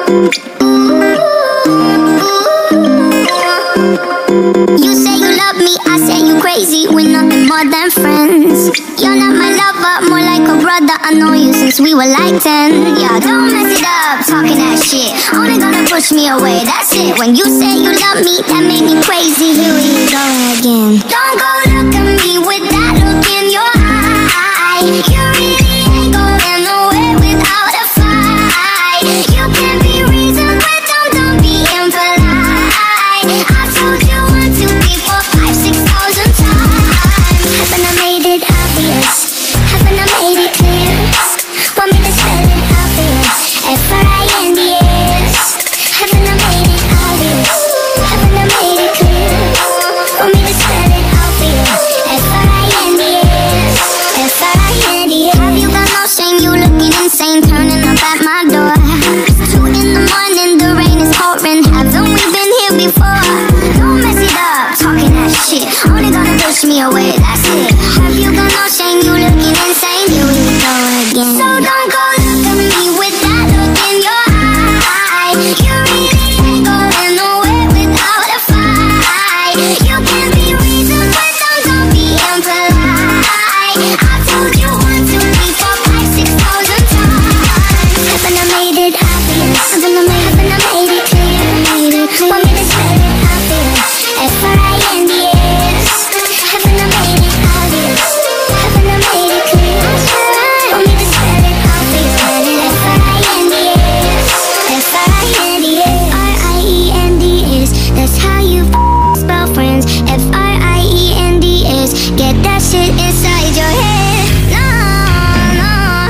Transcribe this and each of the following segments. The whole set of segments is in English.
You say you love me, I say you crazy. We're nothing more than friends. You're not my lover, more like a brother. I know you since we were like 10. Yeah, don't mess it up, talking that shit. Only gonna push me away, that's it. When you say you love me, that made me crazy. Here we go again. Don't go look at me with that look in your eye. You really ain't going nowhere without a fight. You can be reasoned with them, don't be impolite. I told you 1, 2, 3, 4, 5, 6,000 times. Haven't I made it obvious? Haven't I made it clear? Want me to spell it out for you? F-R-I-N-D-S. Haven't I made it obvious? Haven't I made it clear? Want me to spell it out for you? F-R-I-N-D-S. F-R-I-N-D-S. Have you got no shame? You looking insane, turning up at my door. 2 in the morning, the rain is pouring. Haven't we been here before? Don't mess it up, talking that shit. Only gonna push me away, that's it. Have you got no shame? You looking insane. Here we go again. So don't go look at me with that look in your eye. You really ain't going nowhere without a fight. You can be reasoned with them, don't be impolite. I told you 1, 2, 3, 4, 5, 6,000 times. Haven't I made it obvious? Haven't I made it clear? Want me to spell it out for you? F-R-I-N-D-S. Haven't I made it obvious? Haven't I made it clear? Want me to spell it out for you? F-R-I-N-D-S. F-R-I-N-D-S. R-I-E-N-D-S. That's how you spell friends. F-R-I-E-N-D-S. Get that shit inside your head. No, no,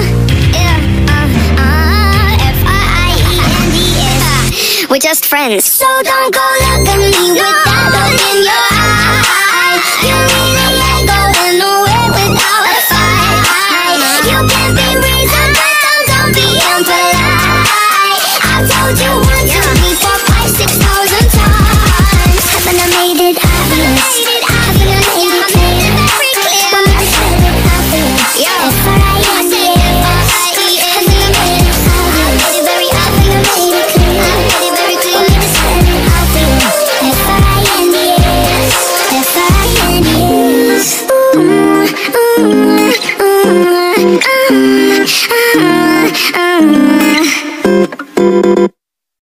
yeah, F-R-I-E-N-D-S. We're just friends. So don't go look at me with that look in your eyes.